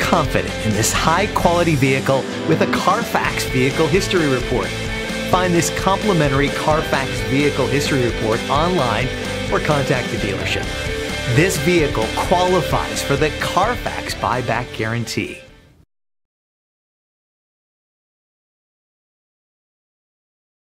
confident in this high-quality vehicle with a Carfax Vehicle History Report. Find this complimentary Carfax Vehicle History Report online or contact the dealership. This vehicle qualifies for the Carfax Buyback Guarantee.